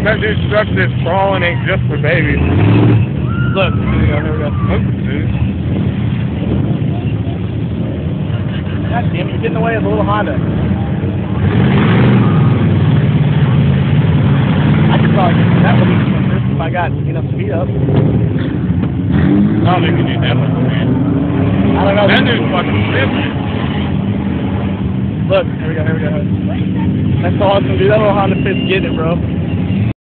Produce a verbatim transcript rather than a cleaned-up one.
That dude's truck that's crawling ain't just for babies. Look, here we go, here we go. Oops, dude. God damn it, you're getting in the way of the little Honda. I could probably get that one if I got enough speed up. I don't think you need that much speed. I don't know. That dude's fucking fifty. Look, here we go, here we go. That's awesome, dude. That little Honda Fit's getting it, bro.